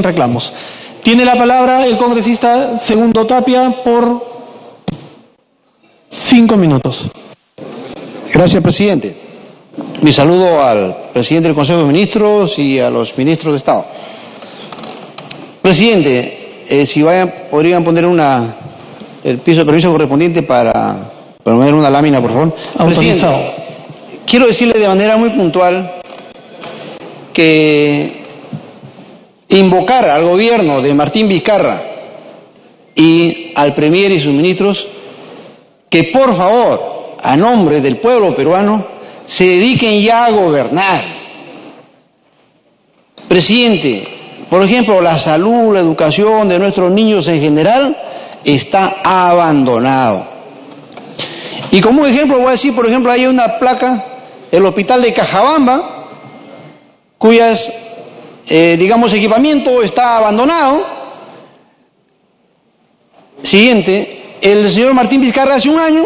reclamos. Tiene la palabra el congresista Segundo Tapia por 5 minutos. Gracias, presidente. Mi saludo al presidente del Consejo de Ministros y a los ministros de Estado. Presidente, si podrían poner el piso de permiso correspondiente para poner una lámina, por favor. Autorizado. Presidente, quiero decirle de manera muy puntual que invocar al gobierno de Martín Vizcarra y al Premier y sus ministros que por favor, a nombre del pueblo peruano, se dediquen ya a gobernar. Presidente, por ejemplo, la salud, la educación de nuestros niños en general está abandonado. Y como un ejemplo voy a decir, por ejemplo, hay una placa, el hospital de Cajabamba, cuyas, equipamiento está abandonado. Siguiente, el señor Martín Vizcarra hace un año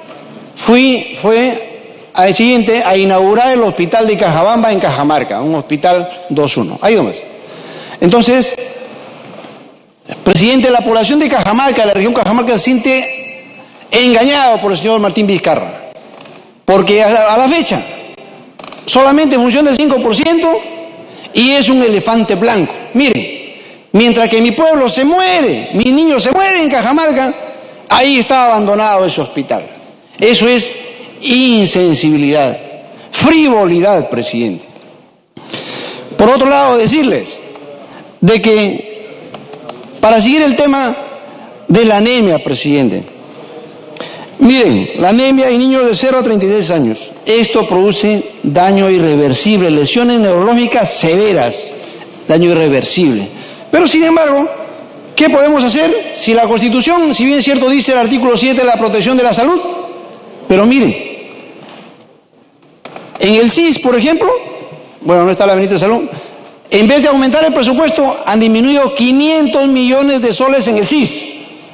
fue al siguiente a inaugurar el hospital de Cajabamba en Cajamarca, un hospital 2-1. Ahí nomás. Entonces, presidente, la población de Cajamarca, de la región Cajamarca, se siente engañado por el señor Martín Vizcarra, porque a la fecha solamente funciona el 5% y es un elefante blanco. Miren, mientras que mi pueblo se muere, mis niños se mueren en Cajamarca, ahí está abandonado ese hospital. Eso es insensibilidad, frivolidad, presidente. Por otro lado, decirles de que, para seguir el tema de la anemia, presidente, miren, la anemia en niños de 0 a 36 años, esto produce daño irreversible, lesiones neurológicas severas, daño irreversible. Pero sin embargo, ¿qué podemos hacer si la Constitución, si bien es cierto, dice el artículo 7 de la protección de la salud? Pero miren, en el CIS, por ejemplo, bueno, no está la ministra de Salud, en vez de aumentar el presupuesto, han disminuido 500 millones de soles en el CIS.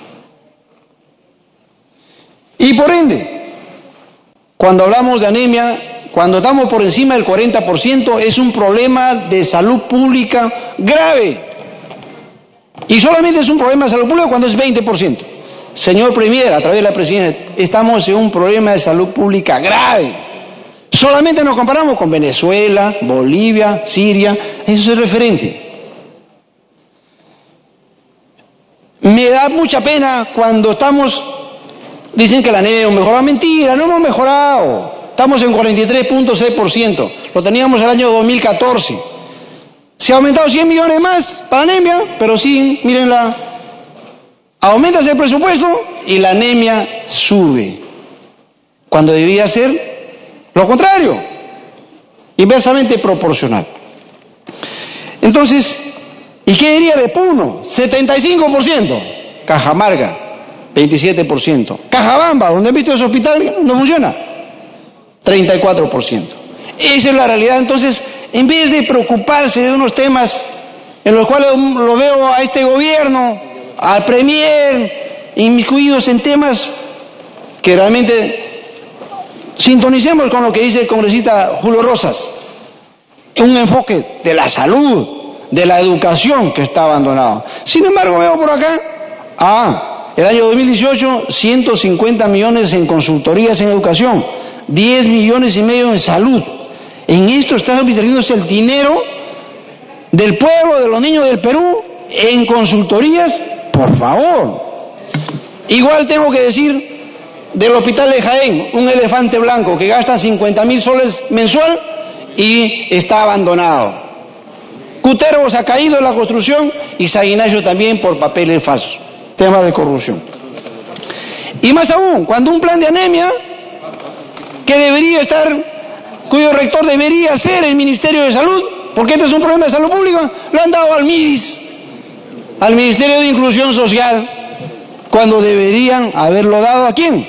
Y por ende, cuando hablamos de anemia, cuando estamos por encima del 40%, es un problema de salud pública grave. Y solamente es un problema de salud pública cuando es 20%. Señor Premier, a través de la presidencia, estamos en un problema de salud pública grave. Solamente nos comparamos con Venezuela, Bolivia, Siria, eso es referente. Me da mucha pena cuando dicen que la anemia mejoró. Mentira, no hemos mejorado. Estamos en 43.6%, lo teníamos el año 2014. Se ha aumentado 100 millones más para anemia, pero sí, mírenla, aumenta el presupuesto y la anemia sube, cuando debería ser lo contrario, inversamente proporcional. Entonces, ¿y qué diría de Puno? 75%, Cajamarca, 27%, Cajabamba, donde han visto ese hospital, no funciona, 34%. Esa es la realidad. Entonces, en vez de preocuparse de unos temas en los cuales lo veo a este gobierno, al Premier, inmiscuidos en temas que realmente sintonicemos con lo que dice el congresista Julio Rosas, un enfoque de la salud, de la educación que está abandonado. Sin embargo, veo por acá, el año 2018, 150 millones en consultorías en educación, 10 millones y medio en salud. En esto está invirtiéndose el dinero del pueblo, de los niños del Perú, en consultorías, por favor. Igual tengo que decir del hospital de Jaén, un elefante blanco que gasta 50.000 soles mensual y está abandonado. Cutervos ha caído en la construcción y San Ignacio también por papeles falsos, temas de corrupción. Y más aún, cuando un plan de anemia que debería estar, cuyo rector debería ser el Ministerio de Salud, porque este es un problema de salud pública, lo han dado al MIDIS, al Ministerio de Inclusión Social, cuando deberían haberlo dado ¿a quién?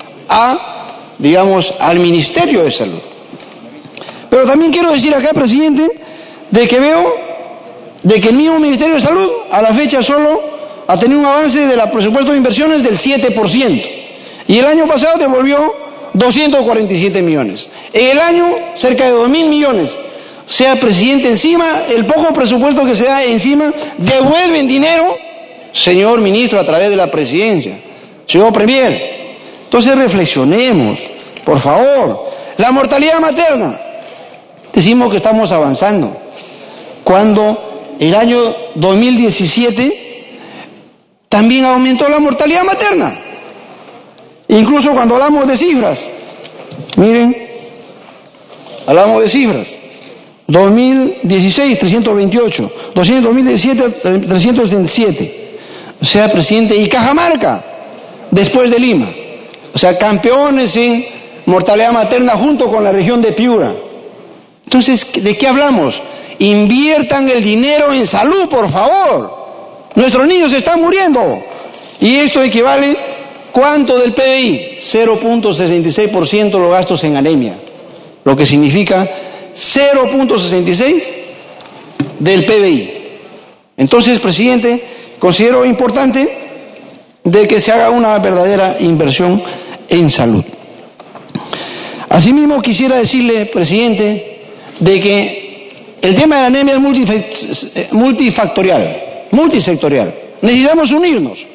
Al Ministerio de Salud. Pero también quiero decir acá, presidente, de que veo de que el mismo Ministerio de Salud a la fecha solo ha tenido un avance de la presupuesto de inversiones del 7%. Y el año pasado devolvió 247 millones. En el año, cerca de 2.000 millones. O sea, presidente, encima, el poco presupuesto que se da encima, devuelven dinero, señor ministro, a través de la presidencia, señor premier. Entonces reflexionemos, por favor. La mortalidad materna, decimos que estamos avanzando, cuando el año 2017 también aumentó la mortalidad materna. Incluso cuando hablamos de cifras, miren, hablamos de cifras. 2016, 328, 2017, 377. O sea, presidente, y Cajamarca, después de Lima. O sea, campeones en mortalidad materna junto con la región de Piura. Entonces, ¿de qué hablamos? Inviertan el dinero en salud, por favor. Nuestros niños se están muriendo. Y esto equivale, ¿cuánto del PBI? 0.66% los gastos en anemia. Lo que significa 0.66 del PBI. Entonces, presidente, considero importante de que se haga una verdadera inversión en salud. Asimismo, quisiera decirle, presidente, de que el tema de la anemia es multisectorial. Necesitamos unirnos.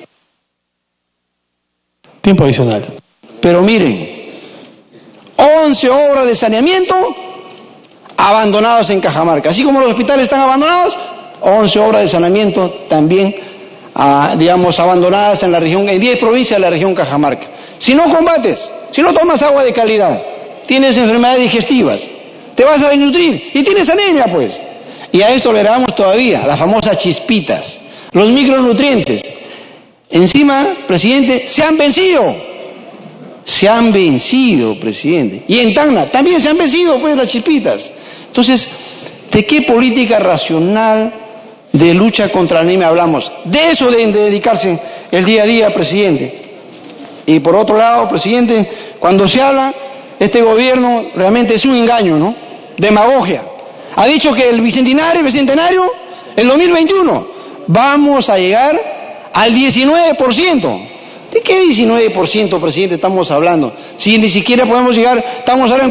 Tiempo adicional. Pero miren, 11 obras de saneamiento abandonadas en Cajamarca. Así como los hospitales están abandonados, 11 obras de saneamiento también, digamos, abandonadas en la región, en 10 provincias de la región Cajamarca. Si no combates, si no tomas agua de calidad, tienes enfermedades digestivas, te vas a desnutrir y tienes anemia, pues. Y a esto le agregamos todavía las famosas chispitas, los micronutrientes. Encima, presidente, se han vencido. Se han vencido, presidente. Y en Tacna también se han vencido, pues, las chispitas. Entonces, ¿de qué política racional de lucha contra la anemia hablamos? De eso deben de dedicarse el día a día, presidente. Y por otro lado, presidente, cuando se habla, este gobierno realmente es un engaño, ¿no? Demagogia. Ha dicho que el bicentenario, el 2021, vamos a llegar al 19%. ¿De qué 19%, presidente, estamos hablando? Si ni siquiera podemos llegar, estamos ahora en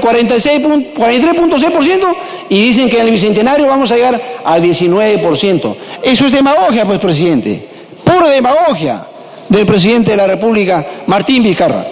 43.6% y dicen que en el bicentenario vamos a llegar al 19%. Eso es demagogia, pues, presidente. Pura demagogia del presidente de la República, Martín Vizcarra.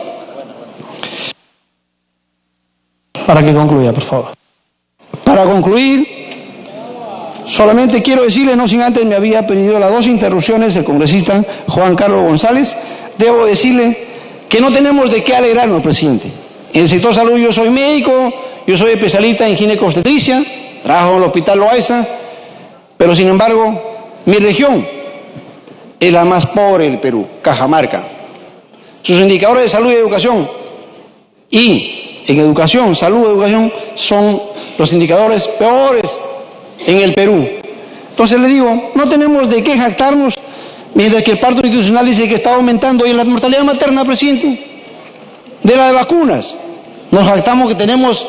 Para que concluya, por favor. Para concluir, solamente quiero decirle, no sin antes me había pedido las 2 interrupciones el congresista Juan Carlos González. Debo decirle que no tenemos de qué alegrarnos, presidente. En el sector salud yo soy médico, yo soy especialista en ginecobstetricia, trabajo en el Hospital Loaiza, pero sin embargo, mi región es la más pobre del Perú, Cajamarca. Sus indicadores de salud y educación, y en educación, salud y educación, son los indicadores peores en el Perú. Entonces le digo, no tenemos de qué jactarnos. Mientras que el parto institucional dice que está aumentando y la mortalidad materna, presidente, de la de vacunas, nos jactamos que tenemos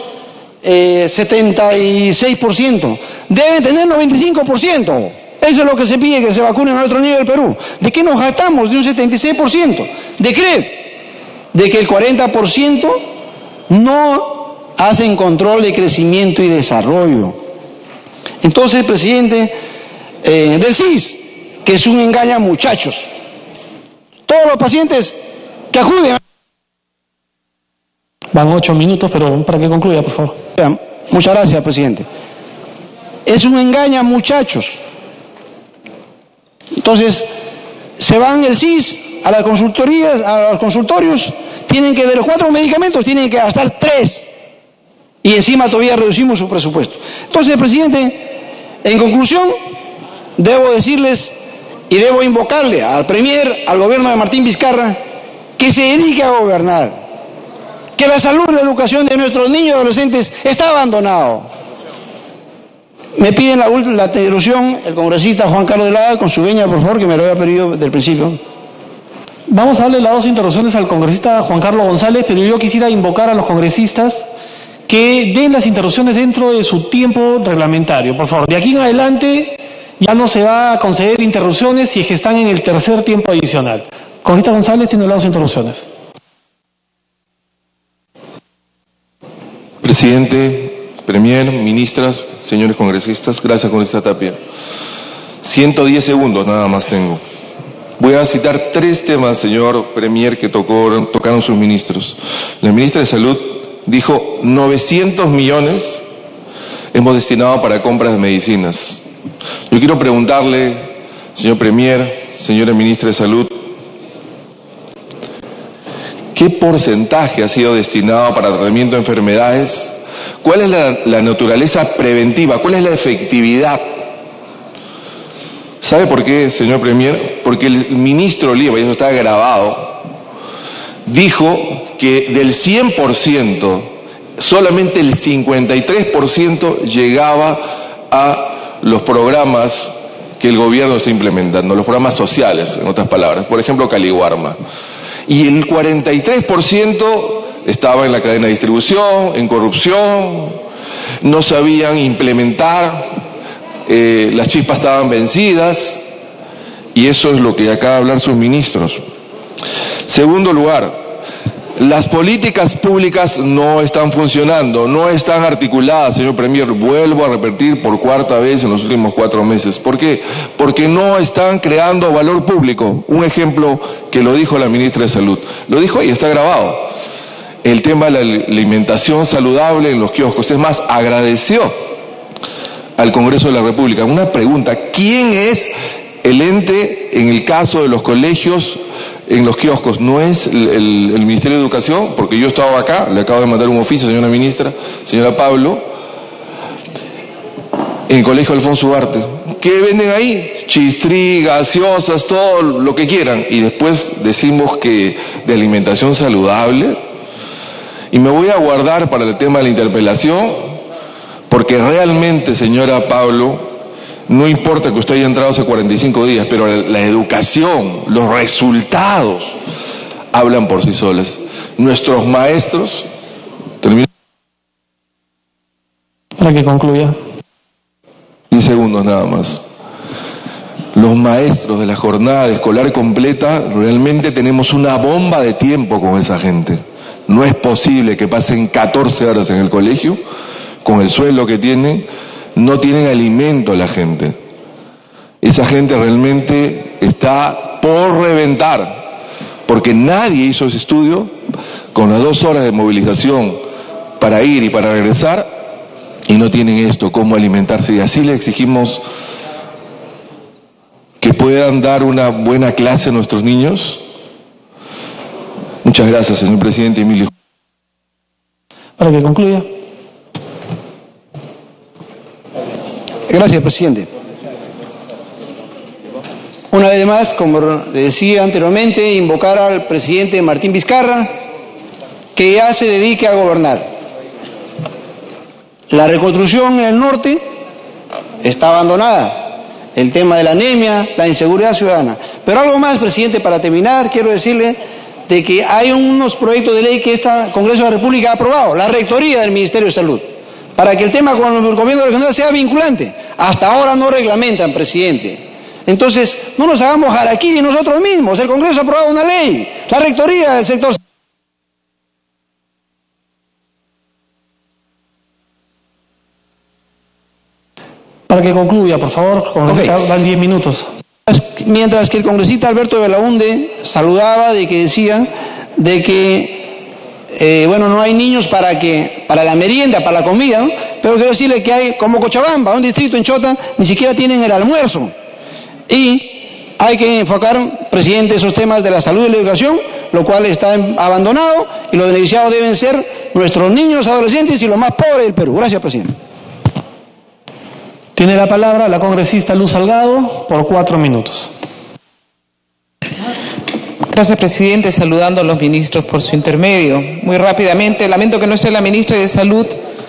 76%, deben tener 95%, eso es lo que se pide, que se vacunen a otro nivel del Perú. ¿De qué nos jactamos? De un 76%, de que el 40% no hacen control de crecimiento y desarrollo. Entonces, presidente, del CIS, que es un engaña muchachos. Todos los pacientes que acuden. Van 8 minutos, pero para que concluya, por favor. Muchas gracias, presidente. Es un engaña muchachos. Entonces, se van el CIS a las consultorías, a los consultorios, tienen que de los 4 medicamentos tienen que gastar 3. Y encima todavía reducimos su presupuesto. Entonces, presidente, en conclusión, debo decirles y debo invocarle al Premier, al gobierno de Martín Vizcarra, que se dedique a gobernar, que la salud y la educación de nuestros niños y adolescentes está abandonado. Me piden la interrupción el congresista Juan Carlos de la con su veña, por favor, que me lo había pedido desde el principio. Vamos a darle las 2 interrupciones al congresista Juan Carlos González, pero yo quisiera invocar a los congresistas que den las interrupciones dentro de su tiempo reglamentario. Por favor, de aquí en adelante ya no se va a conceder interrupciones si es que están en el tercer tiempo adicional. Congresista González tiene las 2 interrupciones. Presidente, Premier, ministras, señores congresistas, gracias, congresista Tapia. 110 segundos nada más tengo. Voy a citar 3 temas, señor Premier, que tocaron sus ministros. La ministra de Salud dijo 900 millones hemos destinado para compras de medicinas. Yo quiero preguntarle, señor Premier, señora ministra de Salud, ¿qué porcentaje ha sido destinado para tratamiento de enfermedades? ¿Cuál es la naturaleza preventiva? ¿Cuál es la efectividad? ¿Sabe por qué, señor Premier? Porque el ministro Oliva, y eso está grabado, dijo que del 100%, solamente el 53% llegaba a los programas que el gobierno está implementando, los programas sociales, en otras palabras, por ejemplo, Caliwarma. Y el 43% estaba en la cadena de distribución, en corrupción, no sabían implementar, las chispas estaban vencidas, y eso es lo que acaba de hablar sus ministros. Segundo lugar, las políticas públicas no están funcionando, no están articuladas, señor Premier, vuelvo a repetir por 4ª vez en los últimos 4 meses. ¿Por qué? Porque no están creando valor público. Un ejemplo que lo dijo la ministra de Salud, lo dijo y está grabado. El tema de la alimentación saludable en los kioscos, es más, agradeció al Congreso de la República. Una pregunta, ¿quién es el ente en el caso de los colegios, en los kioscos? ¿No es el Ministerio de Educación? Porque yo estaba acá, le acabo de mandar un oficio, señora ministra, señora Pablo, en el Colegio Alfonso Ugarte. ¿Qué venden ahí? Chistrí, gaseosas, todo lo que quieran. Y después decimos que de alimentación saludable. Y me voy a guardar para el tema de la interpelación, porque realmente, señora Pablo, no importa que usted haya entrado hace 45 días, pero la educación, los resultados hablan por sí solos. Nuestros maestros, termino. Para que concluya. 10 segundos nada más. Los maestros de la jornada escolar completa, realmente tenemos una bomba de tiempo con esa gente. No es posible que pasen 14 horas en el colegio, con el sueldo que tienen, no tienen alimento la gente. Esa gente realmente está por reventar, porque nadie hizo ese estudio con las 2 horas de movilización para ir y para regresar, y no tienen esto, cómo alimentarse. Y así le exigimos que puedan dar una buena clase a nuestros niños. Muchas gracias, señor presidente Emilio. Para que concluya. Gracias, presidente. Una vez más, como le decía anteriormente, invocar al presidente Martín Vizcarra que ya se dedique a gobernar. La reconstrucción en el norte está abandonada. El tema de la anemia, la inseguridad ciudadana. Pero algo más, presidente, para terminar, quiero decirle de que hay unos proyectos de ley que este Congreso de la República ha aprobado, la rectoría del Ministerio de Salud, para que el tema con el gobierno regional sea vinculante. Hasta ahora no reglamentan, presidente. Entonces, no nos hagamos harakiri nosotros mismos. El Congreso ha aprobado una ley, la rectoría del sector. Para que concluya, por favor, van 10 minutos. Mientras que el congresista Alberto Belaunde saludaba de que decía de que no hay niños para la merienda, para la comida, ¿no? Pero quiero decirle que hay, como Cochabamba, un distrito en Chota, ni siquiera tienen el almuerzo. Y hay que enfocar, presidente, esos temas de la salud y la educación, lo cual está abandonado, y los beneficiados deben ser nuestros niños, adolescentes y los más pobres del Perú. Gracias, presidente. Tiene la palabra la congresista Luz Salgado por 4 minutos. Gracias, presidente. Saludando a los ministros por su intermedio. Muy rápidamente, lamento que no esté la ministra de Salud.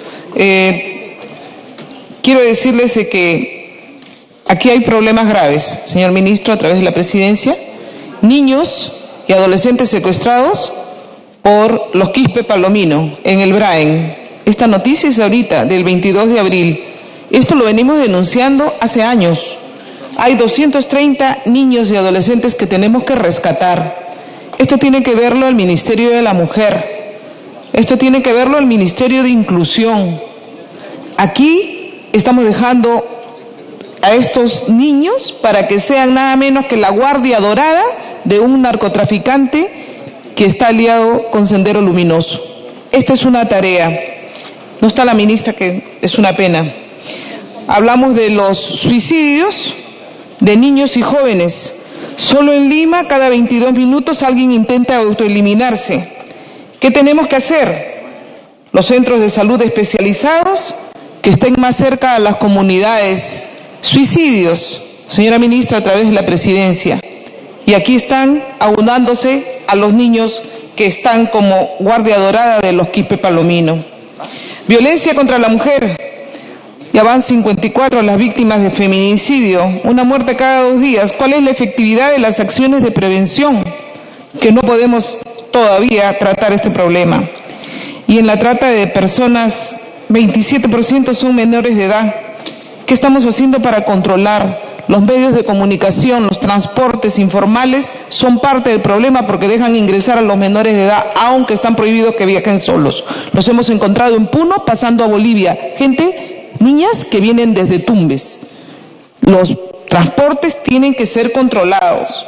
Quiero decirles de que aquí hay problemas graves, señor ministro, a través de la presidencia. Niños y adolescentes secuestrados por los Quispe Palomino en el Braen. Esta noticia es ahorita, del 22 de abril. Esto lo venimos denunciando hace años. Hay 230 niños y adolescentes que tenemos que rescatar. Esto tiene que verlo el Ministerio de la Mujer. Esto tiene que verlo el Ministerio de Inclusión. Aquí estamos dejando a estos niños para que sean nada menos que la guardia dorada de un narcotraficante que está aliado con Sendero Luminoso. Esta es una tarea. No está la ministra, que es una pena. Hablamos de los suicidios de niños y jóvenes. Solo en Lima, cada 22 minutos alguien intenta autoeliminarse. ¿Qué tenemos que hacer? Los centros de salud especializados que estén más cerca a las comunidades. Suicidios, señora ministra, a través de la presidencia. Y aquí están aunándose a los niños que están como guardia dorada de los Quispe Palomino. Violencia contra la mujer. Ya van 54 las víctimas de feminicidio, una muerte cada 2 días. ¿Cuál es la efectividad de las acciones de prevención? Que no podemos todavía tratar este problema. Y en la trata de personas, 27% son menores de edad. ¿Qué estamos haciendo para controlar? Los medios de comunicación, los transportes informales son parte del problema porque dejan ingresar a los menores de edad, aunque están prohibidos que viajen solos. Los hemos encontrado en Puno, pasando a Bolivia. Niñas que vienen desde Tumbes. Los transportes tienen que ser controlados.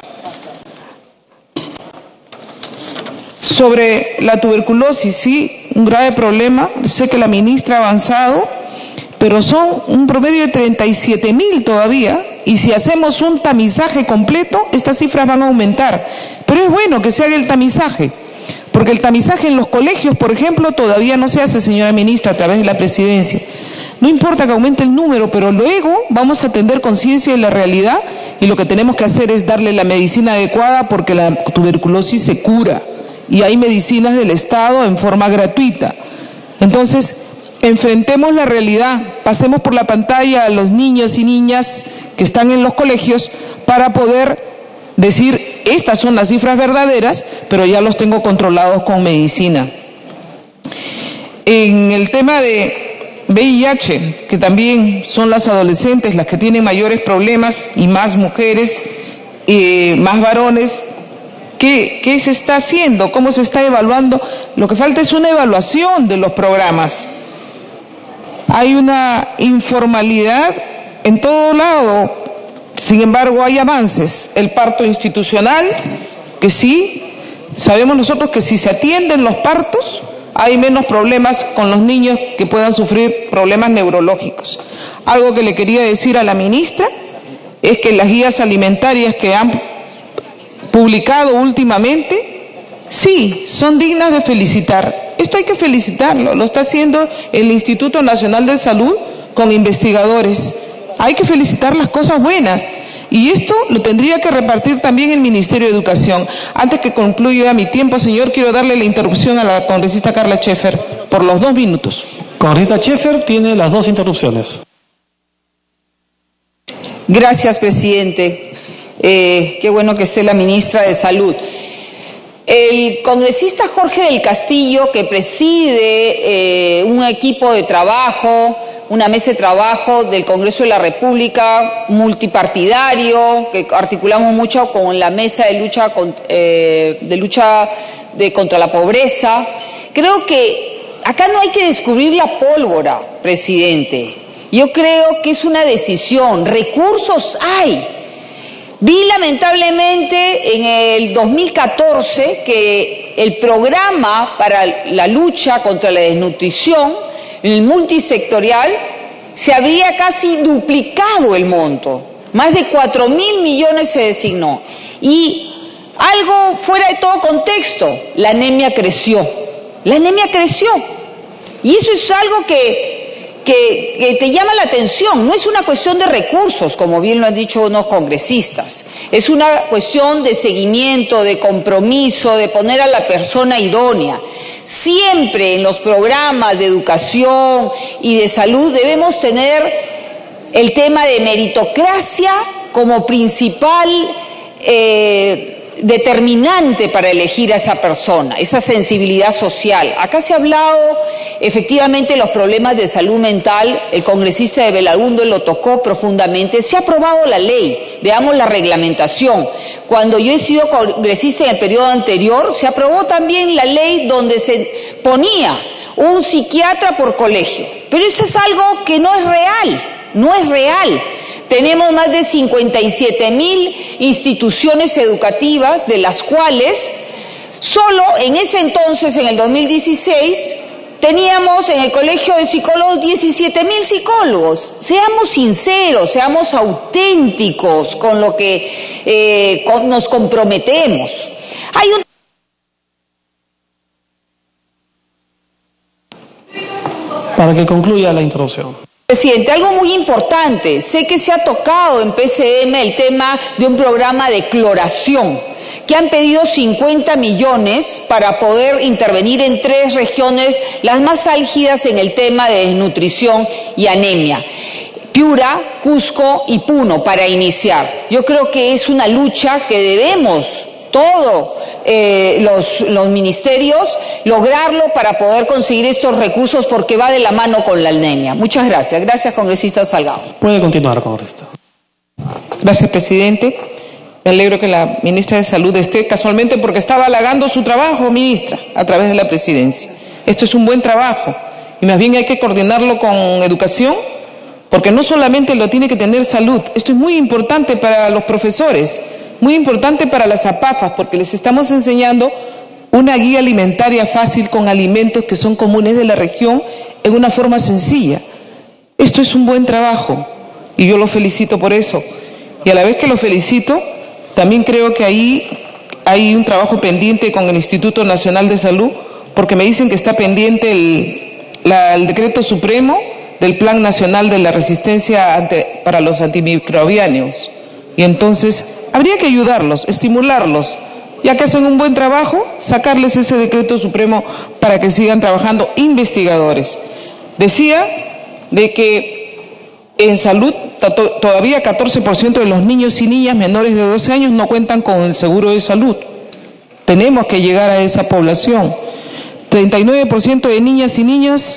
Sobre la tuberculosis, sí, un grave problema. Sé que la ministra ha avanzado, pero son un promedio de 37.000 todavía, y si hacemos un tamizaje completo, estas cifras van a aumentar. Pero es bueno que se haga el tamizaje, porque el tamizaje en los colegios, por ejemplo, todavía no se hace, señora ministra, a través de la presidencia. No importa que aumente el número, pero luego vamos a tener conciencia de la realidad, y lo que tenemos que hacer es darle la medicina adecuada, porque la tuberculosis se cura, y hay medicinas del Estado en forma gratuita. Entonces, enfrentemos la realidad, pasemos por la pantalla a los niños y niñas que están en los colegios para poder decir, estas son las cifras verdaderas, pero ya los tengo controlados con medicina. En el tema de VIH, que también son las adolescentes las que tienen mayores problemas, y más mujeres, más varones, ¿qué se está haciendo? ¿Cómo se está evaluando? Lo que falta es una evaluación de los programas. Hay una informalidad en todo lado, sin embargo hay avances. El parto institucional, que sí, sabemos nosotros que si se atienden los partos, hay menos problemas con los niños que puedan sufrir problemas neurológicos. Algo que le quería decir a la ministra es que las guías alimentarias que han publicado últimamente, sí, son dignas de felicitar. Esto hay que felicitarlo, lo está haciendo el Instituto Nacional de Salud con investigadores. Hay que felicitar las cosas buenas. Y esto lo tendría que repartir también el Ministerio de Educación. Antes que concluya mi tiempo, señor, quiero darle la interrupción a la congresista Carla Scheffer por los 2 minutos. Congresista Scheffer tiene las 2 interrupciones. Gracias, presidente. Qué bueno que esté la ministra de Salud. El congresista Jorge del Castillo, que preside un equipo de trabajo, una mesa de trabajo del Congreso de la República, multipartidario, que articulamos mucho con la mesa de lucha contra la pobreza. Creo que acá no hay que descubrir la pólvora, presidente. Yo creo que es una decisión. Recursos hay. Vi lamentablemente en el 2014 que el programa para la lucha contra la desnutrición, en el multisectorial, se habría casi duplicado el monto. Más de 4.000 millones se designó. Y algo fuera de todo contexto, la anemia creció. La anemia creció. Y eso es algo que te llama la atención. No es una cuestión de recursos, como bien lo han dicho unos congresistas. Es una cuestión de seguimiento, de compromiso, de poner a la persona idónea. Siempre en los programas de educación y de salud debemos tener el tema de meritocracia como principal determinante para elegir a esa persona, esa sensibilidad social. Acá se ha hablado efectivamente de los problemas de salud mental, el congresista de Belaúnde lo tocó profundamente. Se ha aprobado la ley, veamos la reglamentación. Cuando yo he sido congresista en el periodo anterior, se aprobó también la ley donde se ponía un psiquiatra por colegio. Pero eso es algo que no es real, no es real. Tenemos más de 57.000 instituciones educativas, de las cuales solo en ese entonces, en el 2016, teníamos en el Colegio de Psicólogos 17.000 psicólogos. Seamos sinceros, seamos auténticos con lo que nos comprometemos. Hay un... Para que concluya la introducción. Presidente, algo muy importante. Sé que se ha tocado en PCM el tema de un programa de cloración, que han pedido 50 millones para poder intervenir en 3 regiones, las más álgidas en el tema de desnutrición y anemia: Piura, Cusco y Puno, para iniciar. Yo creo que es una lucha que debemos todos los ministerios lograrlo para poder conseguir estos recursos, porque va de la mano con la anemia. Muchas gracias. Gracias, congresista Salgado. Puede continuar, congresista. Gracias, presidente. Me alegro que la ministra de Salud esté, casualmente porque estaba halagando su trabajo, ministra, a través de la presidencia. Esto es un buen trabajo y más bien hay que coordinarlo con educación, porque no solamente lo tiene que tener salud. Esto es muy importante para los profesores, muy importante para las APAFAS, porque les estamos enseñando una guía alimentaria fácil con alimentos que son comunes de la región en una forma sencilla. Esto es un buen trabajo y yo lo felicito por eso. Y a la vez que lo felicito, también creo que ahí hay un trabajo pendiente con el Instituto Nacional de Salud, porque me dicen que está pendiente el decreto supremo del Plan Nacional de la Resistencia para los Antimicrobianos. Y entonces habría que ayudarlos, estimularlos, ya que hacen un buen trabajo, sacarles ese decreto supremo para que sigan trabajando investigadores. Decía de que en salud todavía 14% de los niños y niñas menores de 12 años no cuentan con el seguro de salud. Tenemos que llegar a esa población. 39% de niñas y niños...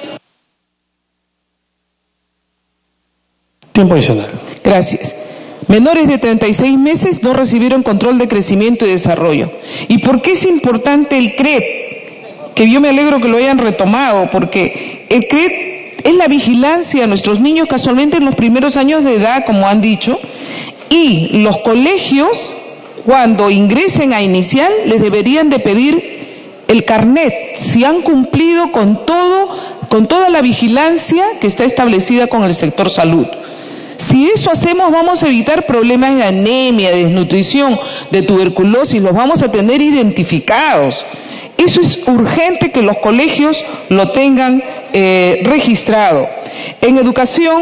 Tiempo adicional. Gracias. Menores de 36 meses no recibieron control de crecimiento y desarrollo. ¿Y por qué es importante el CRED? Que yo me alegro que lo hayan retomado, porque el CRED es la vigilancia a nuestros niños casualmente en los primeros años de edad, como han dicho, y los colegios, cuando ingresen a inicial, les deberían de pedir el carnet, si han cumplido con toda la vigilancia que está establecida con el sector salud. Si eso hacemos, vamos a evitar problemas de anemia, de desnutrición, de tuberculosis, los vamos a tener identificados. Eso es urgente que los colegios lo tengan registrado. En educación,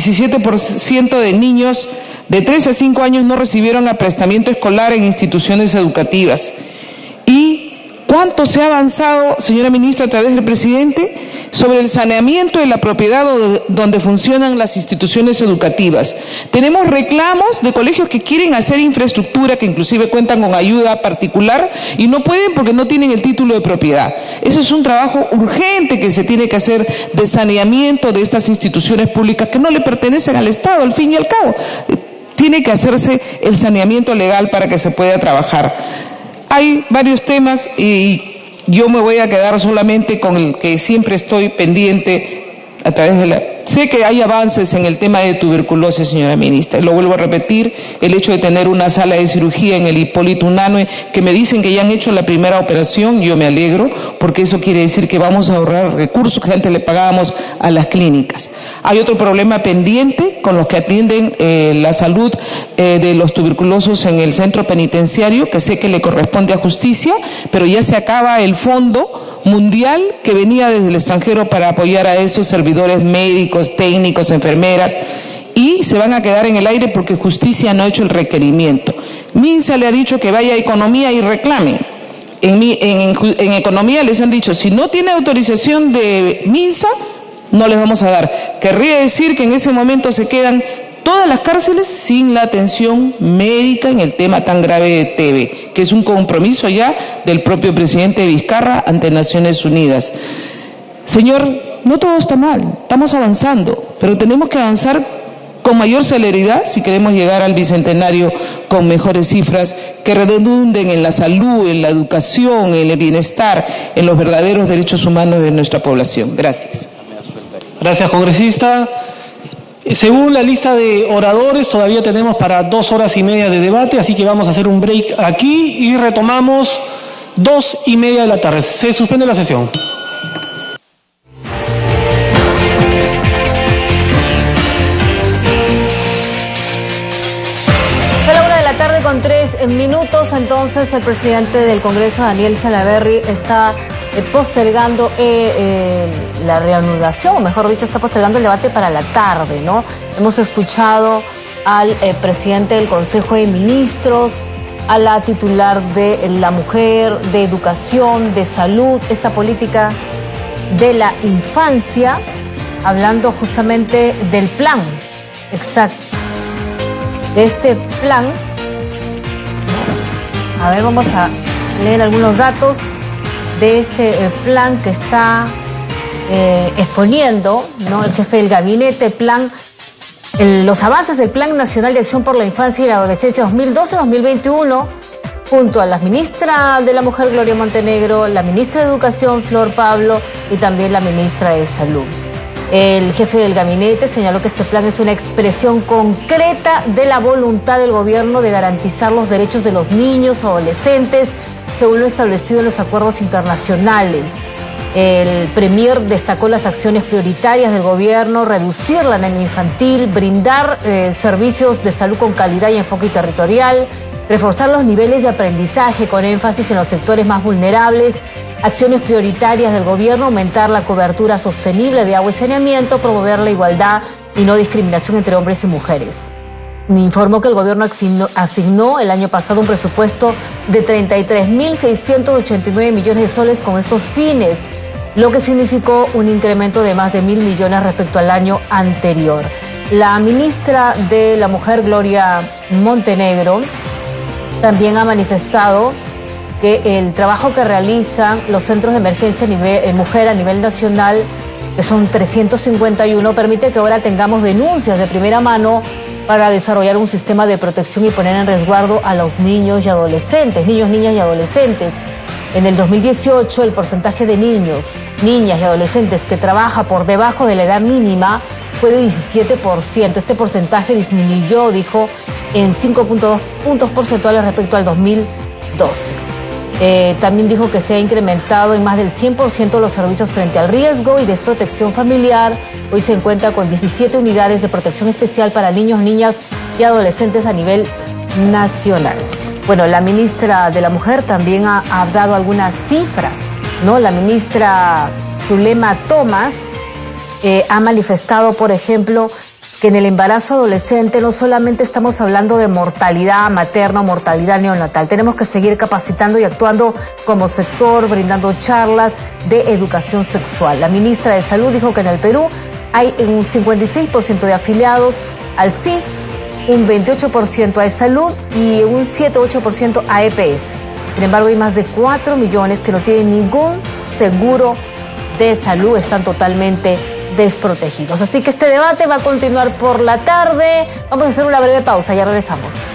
17% de niños de 3 a 5 años no recibieron aprestamiento escolar en instituciones educativas. ¿Y cuánto se ha avanzado, señora ministra, a través del presidente, sobre el saneamiento de la propiedad donde funcionan las instituciones educativas? Tenemos reclamos de colegios que quieren hacer infraestructura, que inclusive cuentan con ayuda particular y no pueden porque no tienen el título de propiedad. Eso es un trabajo urgente que se tiene que hacer de saneamiento de estas instituciones públicas que no le pertenecen al Estado, al fin y al cabo. Tiene que hacerse el saneamiento legal para que se pueda trabajar. Hay varios temas y yo me voy a quedar solamente con el que siempre estoy pendiente a través de la... Sé que hay avances en el tema de tuberculosis, señora ministra, y lo vuelvo a repetir, el hecho de tener una sala de cirugía en el Hipólito Unanue, que me dicen que ya han hecho la primera operación, yo me alegro, porque eso quiere decir que vamos a ahorrar recursos que antes le pagábamos a las clínicas. Hay otro problema pendiente con los que atienden la salud de los tuberculosos en el centro penitenciario, que sé que le corresponde a justicia, pero ya se acaba el fondo mundial que venía desde el extranjero para apoyar a esos servidores médicos, técnicos, enfermeras, y se van a quedar en el aire porque justicia no ha hecho el requerimiento. Minsa le ha dicho que vaya a economía y reclamen. En economía les han dicho, si no tiene autorización de Minsa, no les vamos a dar. Querría decir que en ese momento se quedan todas las cárceles sin la atención médica en el tema tan grave de TB, que es un compromiso ya del propio presidente Vizcarra ante Naciones Unidas. Señor, no todo está mal, estamos avanzando, pero tenemos que avanzar con mayor celeridad si queremos llegar al bicentenario con mejores cifras que redunden en la salud, en la educación, en el bienestar, en los verdaderos derechos humanos de nuestra población. Gracias. Gracias, congresista. Según la lista de oradores, todavía tenemos para 2 horas y media de debate, así que vamos a hacer un break aquí y retomamos 2:30 de la tarde. Se suspende la sesión. Con 3 minutos, entonces, el presidente del Congreso, Daniel Salaverry, está postergando la reanudación, o mejor dicho, está postergando el debate para la tarde, ¿no? Hemos escuchado al presidente del Consejo de Ministros, a la titular de la mujer, de educación, de salud, esta política de la infancia, hablando justamente del plan, exacto, de este plan. A ver, vamos a leer algunos datos de este plan que está exponiendo, ¿no?, el jefe del gabinete, los avances del Plan Nacional de Acción por la Infancia y la Adolescencia 2012-2021, junto a la ministra de la Mujer, Gloria Montenegro, la ministra de Educación, Flor Pablo, y también la ministra de Salud. El jefe del gabinete señaló que este plan es una expresión concreta de la voluntad del gobierno de garantizar los derechos de los niños, adolescentes, según lo establecido en los acuerdos internacionales. El premier destacó las acciones prioritarias del gobierno: reducir la anemia infantil, brindar servicios de salud con calidad y enfoque territorial, reforzar los niveles de aprendizaje con énfasis en los sectores más vulnerables, acciones prioritarias del gobierno: aumentar la cobertura sostenible de agua y saneamiento, promover la igualdad y no discriminación entre hombres y mujeres. Me informó que el gobierno asignó el año pasado un presupuesto de 33.689 millones de soles con estos fines, lo que significó un incremento de más de 1.000 millones respecto al año anterior. La ministra de la Mujer, Gloria Montenegro, también ha manifestado que el trabajo que realizan los centros de emergencia mujer a nivel nacional, que son 351, permite que ahora tengamos denuncias de primera mano para desarrollar un sistema de protección y poner en resguardo a los niños y adolescentes, niños, niñas y adolescentes. En el 2018, el porcentaje de niños, niñas y adolescentes que trabaja por debajo de la edad mínima fue de 17%. Este porcentaje disminuyó, dijo, en 5.2 puntos porcentuales respecto al 2012. También dijo que se ha incrementado en más del 100% los servicios frente al riesgo y desprotección familiar. Hoy se cuenta con 17 unidades de protección especial para niños, niñas y adolescentes a nivel nacional. Bueno, la ministra de la Mujer también ha dado algunas cifras, ¿no? La ministra Zulema Thomas ha manifestado, por ejemplo, que en el embarazo adolescente no solamente estamos hablando de mortalidad materna o mortalidad neonatal, tenemos que seguir capacitando y actuando como sector, brindando charlas de educación sexual. La ministra de Salud dijo que en el Perú hay un 56% de afiliados al CIS, un 28% a Salud y un 7-8% a EPS. Sin embargo, hay más de 4 millones que no tienen ningún seguro de salud, están totalmente desprotegidos. Así que este debate va a continuar por la tarde. Vamos a hacer una breve pausa, ya regresamos.